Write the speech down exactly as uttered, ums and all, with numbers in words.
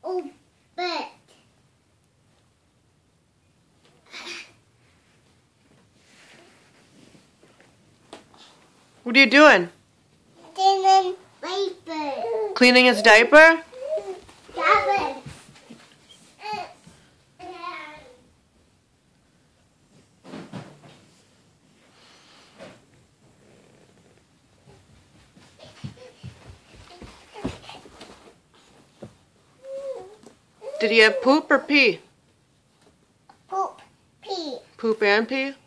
Oh, bed. What are you doing? Cleaning diaper. Cleaning his diaper? Diaper. Did he have poop or pee? Poop. Pee. Poop and pee?